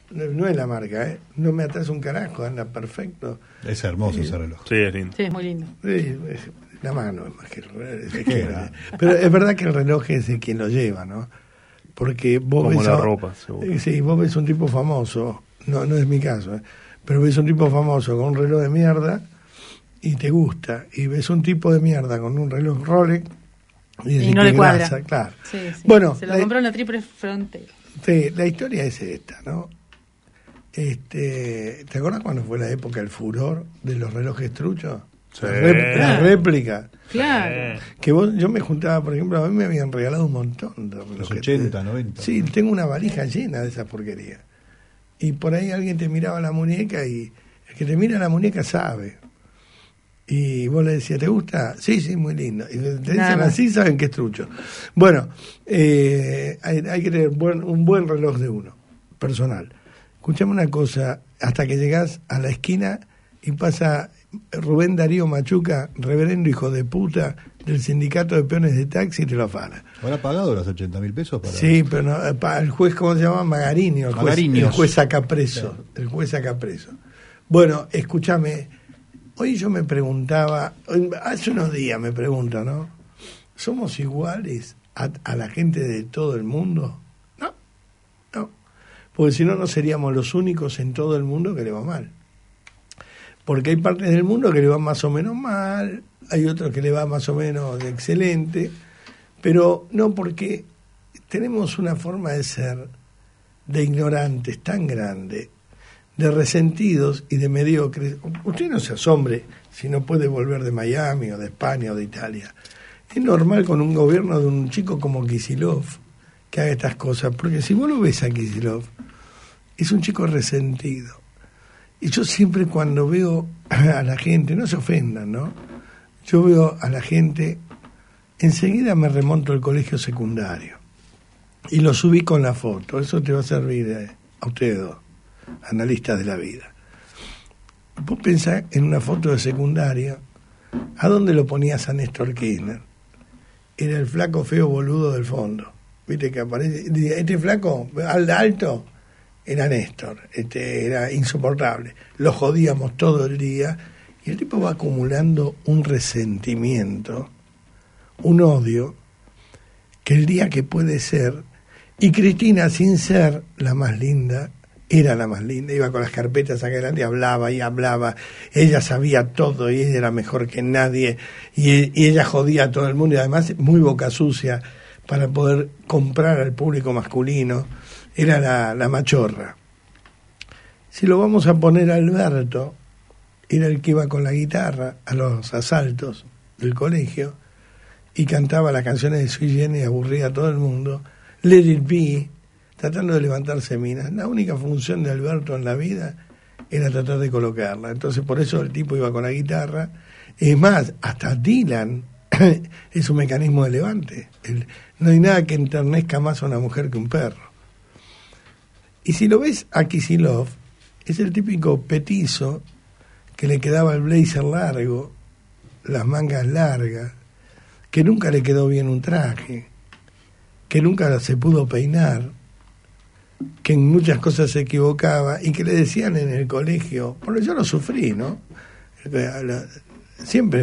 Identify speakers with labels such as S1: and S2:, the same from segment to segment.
S1: no es la marca, no me atrasa un carajo, anda perfecto.
S2: Es hermoso ese reloj.
S3: Sí, es lindo.
S4: Sí, es muy lindo.
S1: La mano es más que el reloj. Pero es verdad que el reloj es de quien lo lleva, ¿no? Porque vos
S3: como
S1: ves
S3: la ropa, seguro.
S1: sí, vos ves un tipo famoso, no es mi caso, pero ves un tipo famoso con un reloj de mierda y te gusta, y ves un tipo de mierda con un reloj Rolex
S4: y no le cuadra.
S1: Claro.
S4: Sí.
S1: Bueno,
S4: se lo compró en la Triple Frontera.
S1: Sí, la historia es esta, ¿no? ¿Te acuerdas cuando fue la época del furor de los relojes truchos?
S3: Sí.
S1: La réplica.
S4: Claro.
S1: Que yo me juntaba, por ejemplo, a mí me habían regalado un montón de relojes.
S2: Los 80, 90.
S1: Sí, tengo una valija llena de esas porquerías. Y por ahí alguien te miraba la muñeca y el que te mira la muñeca sabe. Y vos le decías, ¿te gusta? Sí, muy lindo. Y te dicen así, saben que es trucho. Bueno, hay que tener un buen reloj de uno, personal. Escuchame una cosa, hasta que llegás a la esquina y pasa Rubén Darío Machuca, reverendo hijo de puta del sindicato de peones de taxi, y te lo afana.
S2: ¿Habrá pagado los 80.000 pesos?
S1: Sí, pero no, el juez, ¿cómo se llama? Magarinho. El juez saca preso. Claro. El juez saca preso. Bueno, escúchame, hoy yo me preguntaba, hace unos días me pregunto, ¿no? ¿Somos iguales a la gente de todo el mundo? No. Porque si no, no seríamos los únicos en todo el mundo que le va mal. Porque hay partes del mundo que le van más o menos mal, hay otros que le va más o menos excelente, pero no, porque tenemos una forma de ser, de ignorantes tan grande, de resentidos y de mediocres. Usted no se asombre si no puede volver de Miami o de España o de Italia. Es normal con un gobierno de un chico como Kicillof que haga estas cosas, porque si vos lo ves a Kicillof, es un chico resentido. Y yo siempre cuando veo a la gente, no se ofendan, ¿no? Yo veo a la gente, enseguida me remonto al colegio secundario y lo subí con la foto. Eso te va a servir a ustedes dos, analistas de la vida. Vos pensás en una foto de secundaria, ¿a dónde lo ponías a Néstor Kirchner? Era el flaco feo boludo del fondo. ¿Viste que aparece? Este flaco, alto, era Néstor, era insoportable, lo jodíamos todo el día y el tipo va acumulando un resentimiento, un odio, que el día que puede ser, y Cristina, sin ser la más linda, era la más linda, iba con las carpetas acá adelante, hablaba, ella sabía todo y ella era mejor que nadie y ella jodía a todo el mundo y además muy boca sucia para poder comprar al público masculino. Era la machorra. Si lo vamos a poner a Alberto, era el que iba con la guitarra a los asaltos del colegio y cantaba las canciones de Sui Generis y aburría a todo el mundo. Let It Be, tratando de levantarse minas. La única función de Alberto en la vida era tratar de colocarla. Entonces por eso el tipo iba con la guitarra. Es más, hasta Dylan es un mecanismo de levante. No hay nada que enternezca más a una mujer que un perro. Y si lo ves a Kicillof, es el típico petizo que le quedaba el blazer largo, las mangas largas, que nunca le quedó bien un traje, que nunca se pudo peinar, que en muchas cosas se equivocaba y que le decían en el colegio, porque yo lo sufrí, ¿no? Siempre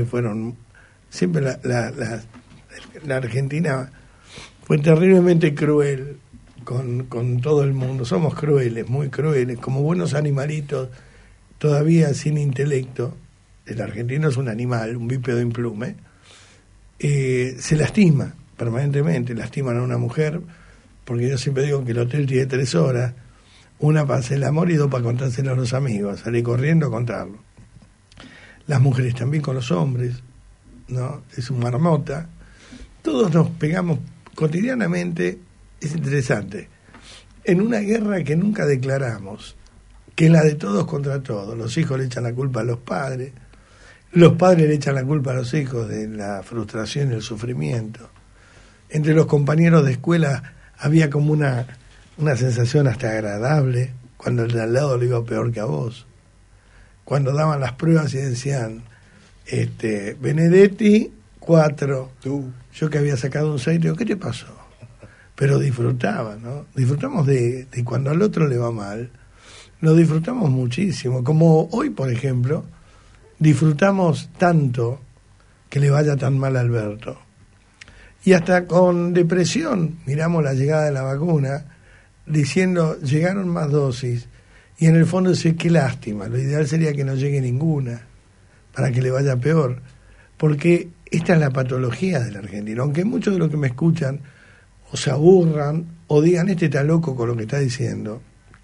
S1: la Argentina fue terriblemente cruel con todo el mundo. Somos crueles, muy crueles, como buenos animalitos todavía sin intelecto. El argentino es un animal, un bípedo implume. Se lastima permanentemente, lastiman a una mujer, porque yo siempre digo que el hotel tiene 3 horas, una para hacer el amor y 2 para contárselo a los amigos, salir corriendo a contarlo. Las mujeres también con los hombres, ¿no? Es un marmota. Todos nos pegamos cotidianamente. Es interesante, en una guerra que nunca declaramos, que es la de todos contra todos. Los hijos le echan la culpa a los padres le echan la culpa a los hijos de la frustración y el sufrimiento. Entre los compañeros de escuela había como una sensación hasta agradable cuando el de al lado le iba peor que a vos. Cuando daban las pruebas y decían, Benedetti, 4, yo que había sacado un 6, digo, ¿qué te pasó? Pero disfrutaba, ¿no? Disfrutamos de cuando al otro le va mal, lo disfrutamos muchísimo. Como hoy, por ejemplo, disfrutamos tanto que le vaya tan mal a Alberto. Y hasta con depresión miramos la llegada de la vacuna, diciendo, llegaron más dosis, y en el fondo dice, qué lástima, lo ideal sería que no llegue ninguna, para que le vaya peor, porque esta es la patología del argentino. Aunque muchos de los que me escuchan o se aburran o digan, este está loco con lo que está diciendo,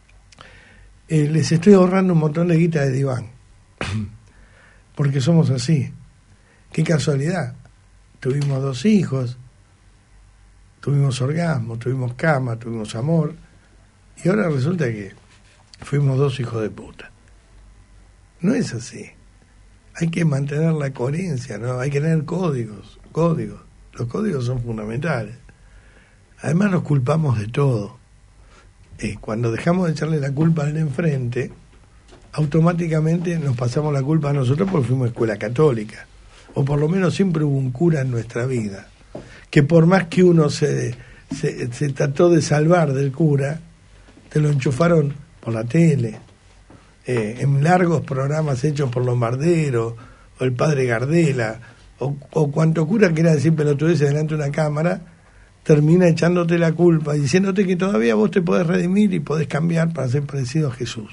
S1: les estoy ahorrando un montón de guita de diván, porque somos así. Qué casualidad, tuvimos 2 hijos, tuvimos orgasmo, tuvimos cama, tuvimos amor, y ahora resulta que fuimos 2 hijos de puta. No es así. Hay que mantener la coherencia, ¿no? Hay que tener códigos. Los códigos son fundamentales. Además nos culpamos de todo. Cuando dejamos de echarle la culpa al de enfrente, automáticamente nos pasamos la culpa a nosotros porque fuimos escuela católica. O por lo menos siempre hubo un cura en nuestra vida. Que por más que uno se trató de salvar del cura, te lo enchufaron por la tele, en largos programas hechos por Lombardero, o el padre Gardela, o cuanto cura quiera decir pelotudeces delante de una cámara, termina echándote la culpa, diciéndote que todavía vos te podés redimir y podés cambiar para ser parecido a Jesús.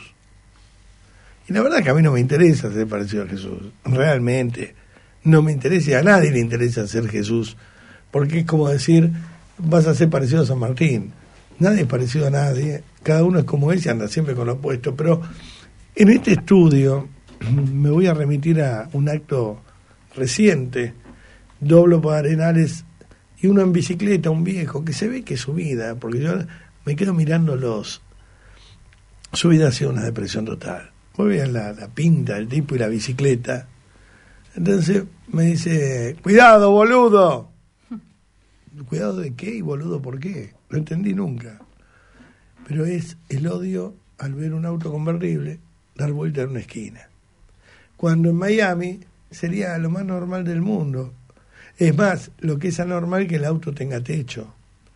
S1: Y la verdad es que a mí no me interesa ser parecido a Jesús, realmente no me interesa, y a nadie le interesa ser Jesús, porque es como decir, vas a ser parecido a San Martín. Nadie es parecido a nadie, cada uno es como él y anda siempre con lo opuesto. Pero en este estudio me voy a remitir a un acto reciente. Doblo por Arenales y uno en bicicleta, un viejo, que se ve que su vida, porque yo me quedo mirando su vida ha sido una depresión total. Muy bien la pinta del tipo y la bicicleta. Entonces me dice, cuidado, boludo. ¿Cuidado de qué y boludo por qué? Lo entendí nunca. Pero es el odio al ver un auto convertible dar vuelta en una esquina. Cuando en Miami sería lo más normal del mundo. Es más, lo que es anormal que el auto tenga techo.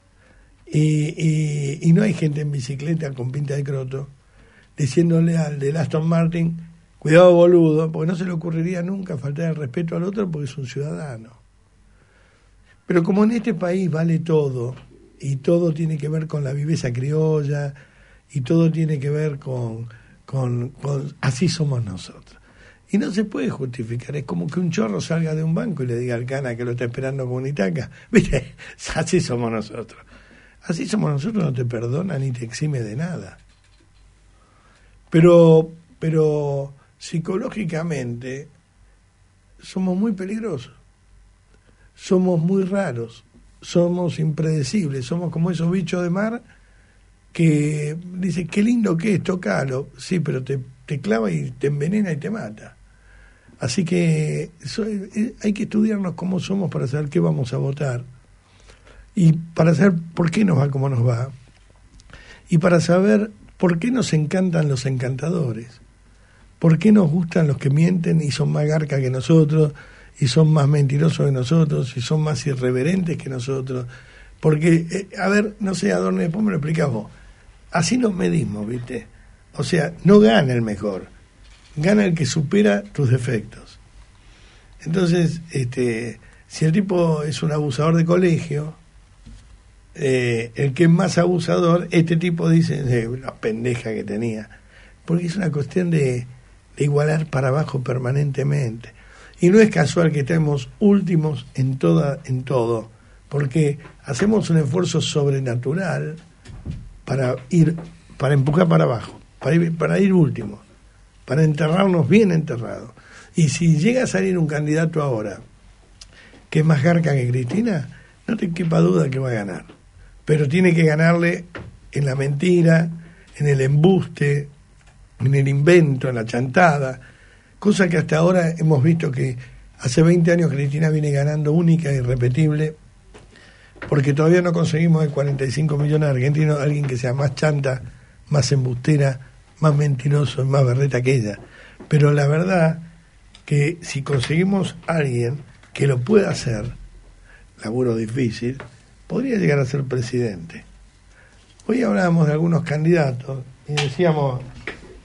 S1: Y no hay gente en bicicleta con pinta de croto diciéndole al del Aston Martin, cuidado boludo, porque no se le ocurriría nunca faltar el respeto al otro porque es un ciudadano. Pero como en este país vale todo, y todo tiene que ver con la viveza criolla, y todo tiene que ver con así somos nosotros. Y no se puede justificar, es como que un chorro salga de un banco y le diga al cana que lo está esperando con una itaca, ¿viste? Así somos nosotros. Así somos nosotros, no te perdona ni te exime de nada. Pero psicológicamente somos muy peligrosos. Somos muy raros, somos impredecibles, somos como esos bichos de mar que dicen, qué lindo que es, tócalo, sí, pero te clava y te envenena y te mata. Así que hay que estudiarnos cómo somos para saber qué vamos a votar, y para saber por qué nos va como nos va, y para saber por qué nos encantan los encantadores, por qué nos gustan los que mienten y son más garca que nosotros, y son más mentirosos que nosotros, y son más irreverentes que nosotros. Porque, a ver, no sé, Adorno, después me lo explicás vos. Así nos medimos, ¿viste? O sea, no gana el mejor, gana el que supera tus defectos. Entonces, si el tipo es un abusador de colegio, el que es más abusador, este tipo dice, la pendeja que tenía. Porque es una cuestión de igualar para abajo permanentemente. Y no es casual que estemos últimos en todo, porque hacemos un esfuerzo sobrenatural para empujar para abajo, para ir últimos, para enterrarnos bien enterrados. Y si llega a salir un candidato ahora que es más garca que Cristina, no te quepa duda que va a ganar. Pero tiene que ganarle en la mentira, en el embuste, en el invento, en la chantada, cosa que hasta ahora hemos visto que hace 20 años Cristina viene ganando única e irrepetible, porque todavía no conseguimos de 45 millones de argentinos alguien que sea más chanta, más embustera, más mentiroso, más berreta que ella. Pero la verdad que si conseguimos a alguien que lo pueda hacer, laburo difícil, podría llegar a ser presidente. Hoy hablábamos de algunos candidatos y decíamos,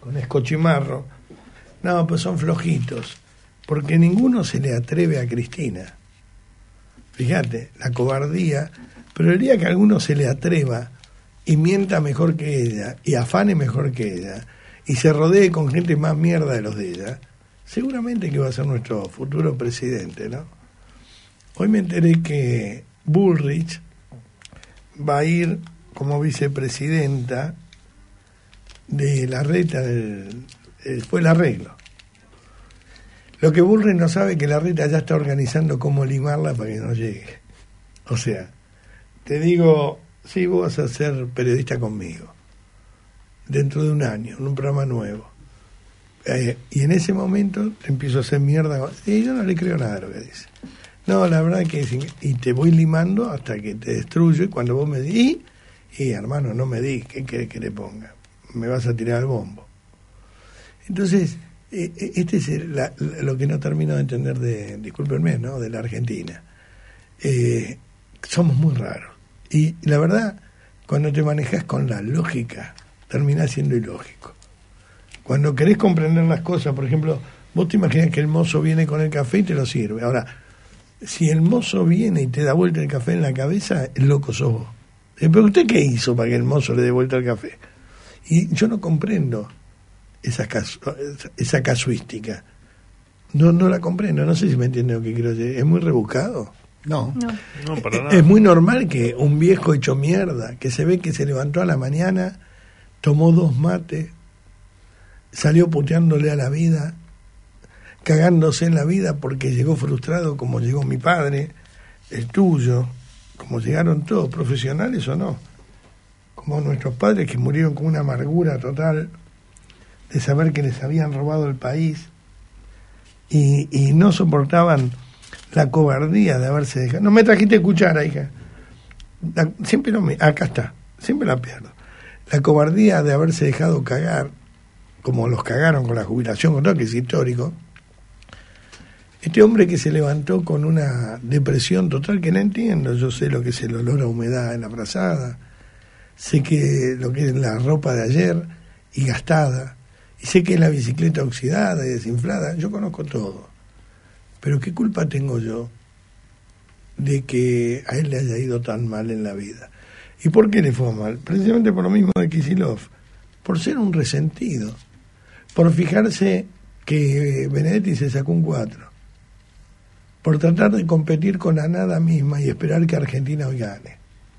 S1: con escochimarro. No, pues son flojitos, porque ninguno se le atreve a Cristina. Fíjate, la cobardía, pero el día que alguno se le atreva y mienta mejor que ella, y afane mejor que ella, y se rodee con gente más mierda de los de ella, seguramente que va a ser nuestro futuro presidente, ¿no? Hoy me enteré que Bullrich va a ir como vicepresidenta de Larreta, fue el arreglo. Lo que Bullrich no sabe es que Larreta ya está organizando cómo limarla para que no llegue. O sea, te digo, sí, vos vas a ser periodista conmigo, dentro de un año, en un programa nuevo. Y en ese momento te empiezo a hacer mierda. Y yo no le creo nada a lo que dice. No, la verdad que y te voy limando hasta que te destruyo. Y cuando vos me digas, y hermano, no me digas, ¿qué querés que le ponga? Me vas a tirar al bombo. Entonces, este es lo que no termino de entender discúlpenme, ¿no? De la Argentina. Somos muy raros. Y la verdad, cuando te manejas con la lógica, terminás siendo ilógico. Cuando querés comprender las cosas, por ejemplo, vos te imaginas que el mozo viene con el café y te lo sirve. Ahora, si el mozo viene y te da vuelta el café en la cabeza, el loco sos vos. ¿Pero usted qué hizo para que el mozo le dé vuelta el café? Y yo no comprendo esa casuística. No la comprendo. No sé si me entiende lo que quiero decir. ¿Es muy rebuscado?
S2: No,
S3: para nada.
S1: Es muy normal que un viejo hecho mierda, que se ve que se levantó a la mañana, tomó 2 mates, salió puteándole a la vida, cagándose en la vida porque llegó frustrado como llegó mi padre, el tuyo, como llegaron todos, profesionales o no, como nuestros padres que murieron con una amargura total de saber que les habían robado el país y no soportaban la cobardía de haberse dejado. No me trajiste cuchara, hija. Siempre acá está, siempre la pierdo. La cobardía de haberse dejado cagar, como los cagaron con la jubilación, con todo, que es histórico. Este hombre que se levantó con una depresión total que no entiendo. Yo sé lo que es el olor a humedad en la frazada, sé que lo que es la ropa de ayer y gastada, y sé que es la bicicleta oxidada y desinflada. Yo conozco todo. Pero ¿qué culpa tengo yo de que a él le haya ido tan mal en la vida? ¿Y por qué le fue mal? Precisamente por lo mismo de Kicillof, por ser un resentido, por fijarse que Benedetti se sacó un 4, por tratar de competir con la nada misma y esperar que Argentina hoy gane.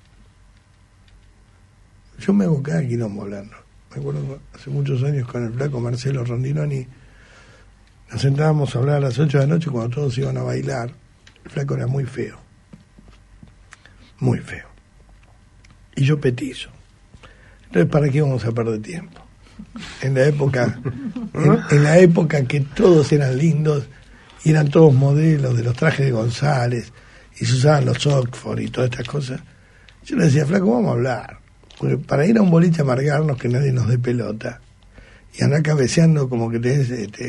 S1: Yo me hago cada quilombo hablando. Me acuerdo hace muchos años con el flaco Marcelo Rondinoni, nos sentábamos a hablar a las 8 de la noche cuando todos iban a bailar. El flaco era muy feo. Muy feo. Y yo petizo. Entonces, ¿para qué vamos a perder tiempo? En la época, en la época que todos eran lindos y eran todos modelos de los trajes de González y se usaban los Oxford y todas estas cosas, yo le decía, flaco, vamos a hablar. Porque para ir a un boliche a amargarnos que nadie nos dé pelota y andar cabeceando como que tenés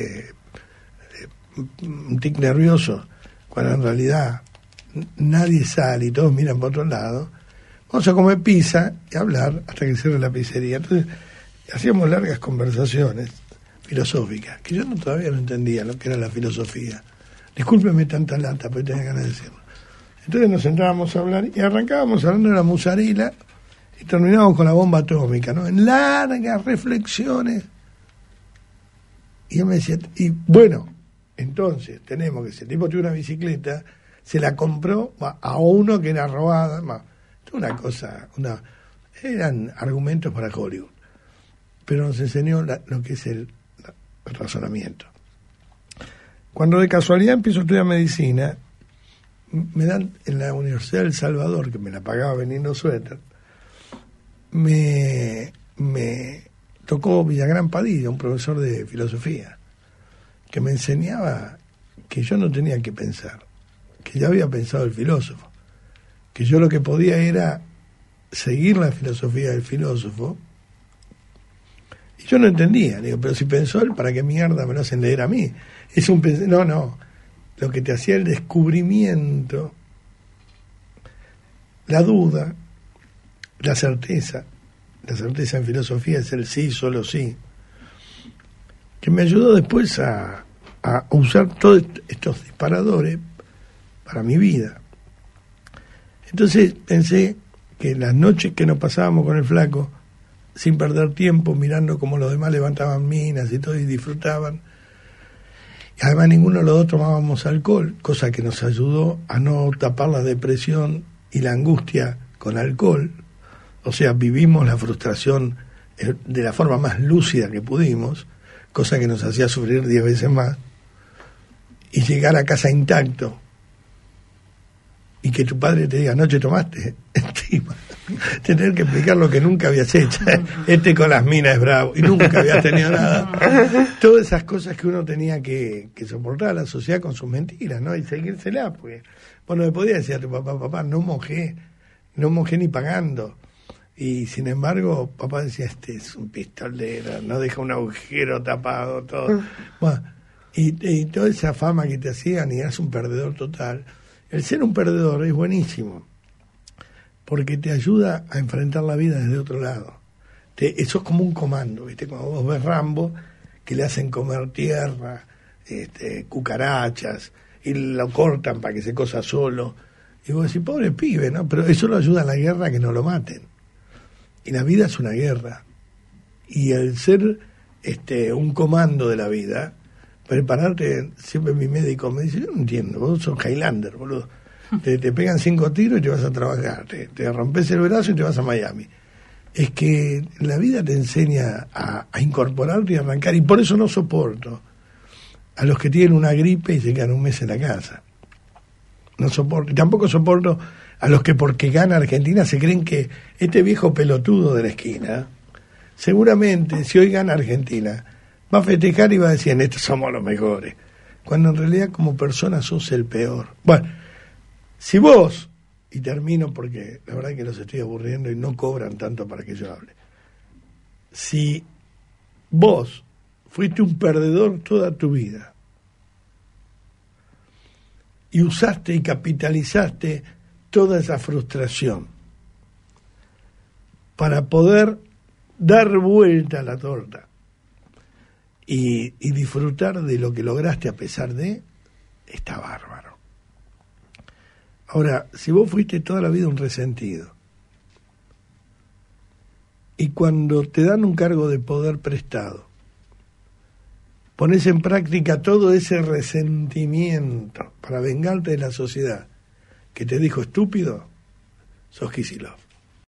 S1: un tic nervioso, cuando en realidad nadie sale y todos miran por otro lado, vamos a comer pizza y hablar hasta que cierre la pizzería. Entonces hacíamos largas conversaciones filosóficas, que yo todavía no entendía lo que era la filosofía. Discúlpeme tanta lata, pero tenía ganas de decirlo. Entonces nos sentábamos a hablar y arrancábamos hablando de la musarela y terminábamos con la bomba atómica, ¿no? En largas reflexiones. Y él me decía, y bueno, entonces tenemos que, si el tipo tiene una bicicleta, se la compró a uno que era robada, una cosa, eran argumentos para Hollywood, pero nos enseñó lo que es el razonamiento. Cuando de casualidad empiezo a estudiar medicina, me dan en la Universidad del Salvador, que me la pagaba vendiendo suéter, me tocó Villagrán Padilla, un profesor de filosofía, que me enseñaba que yo no tenía que pensar, que ya había pensado el filósofo, que yo lo que podía era seguir la filosofía del filósofo, y yo no entendía, digo, pero si pensó él, ¿para qué mierda me lo hacen leer a mí? Es un no, lo que te hacía el descubrimiento, la duda, la certeza en filosofía es el sí, solo sí. que me ayudó después a usar todos estos disparadores para mi vida. Entonces pensé que las noches que nos pasábamos con el flaco, sin perder tiempo, mirando cómo los demás levantaban minas y todo, y disfrutaban, y además ninguno de los dos tomábamos alcohol, cosa que nos ayudó a no tapar la depresión y la angustia con alcohol. O sea, vivimos la frustración de la forma más lúcida que pudimos, cosa que nos hacía sufrir 10 veces más, y llegar a casa intacto y que tu padre te diga, anoche tomaste, encima tener que explicar lo que nunca habías hecho, con las minas es bravo y nunca habías tenido nada, todas esas cosas que uno tenía que soportar a la sociedad con sus mentiras, ¿no? Y seguírsela, pues bueno, le podía decir a tu papá, no mojé ni pagando. Y sin embargo, papá decía, este es un pistolero, no deja un agujero tapado, todo. Bueno, y toda esa fama que te hacían, y eras un perdedor total. El ser un perdedor es buenísimo, porque te ayuda a enfrentar la vida desde otro lado. Eso es como un comando, ¿viste? Cuando vos ves Rambo, que le hacen comer tierra, cucarachas, y lo cortan para que se cosa solo. Y vos decís, pobre pibe, ¿no? Pero eso lo ayuda a la guerra, que no lo maten. Y la vida es una guerra. Y el ser un comando de la vida, prepararte, siempre mi médico me dice, yo no entiendo, vos sos Highlander, boludo. Te pegan 5 tiros y te vas a trabajar, te rompes el brazo y te vas a Miami. Es que la vida te enseña a incorporarte y arrancar, y por eso no soporto a los que tienen una gripe y se quedan un mes en la casa. No soporto, y tampoco soporto a los que porque gana Argentina se creen que este viejo pelotudo de la esquina, seguramente si hoy gana Argentina, va a festejar y va a decir, estos somos los mejores, cuando en realidad como persona sos el peor. Bueno, si vos, y termino porque la verdad es que los estoy aburriendo y no cobran tanto para que yo hable, si vos fuiste un perdedor toda tu vida y usaste y capitalizaste toda esa frustración para poder dar vuelta a la torta y disfrutar de lo que lograste a pesar de, está bárbaro. Ahora, si vos fuiste toda la vida un resentido y cuando te dan un cargo de poder prestado, pones en práctica todo ese resentimiento para vengarte de la sociedad que te dijo estúpido, sos Kicillof.